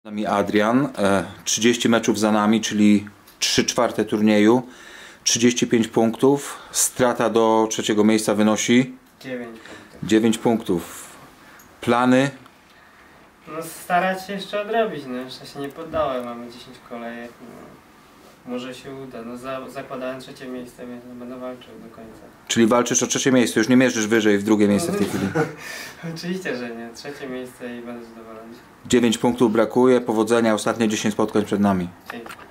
Nami Adrian, 30 meczów za nami, czyli 3/4 turnieju, 35 punktów, strata do trzeciego miejsca wynosi 9 punktów. Plany? No starać się jeszcze odrobić, no jeszcze się nie poddałem, mamy 10 kolejek, no, może się uda, no zakładałem trzecie miejsce, więc będę walczył do końca. Czyli walczysz o trzecie miejsce, już nie mierzysz wyżej w drugie miejsce w tej chwili. Oczywiście, że nie, trzecie miejsce i będę zadowolony. 9 punktów brakuje, powodzenia, ostatnie 10 spotkań przed nami. Dzięki.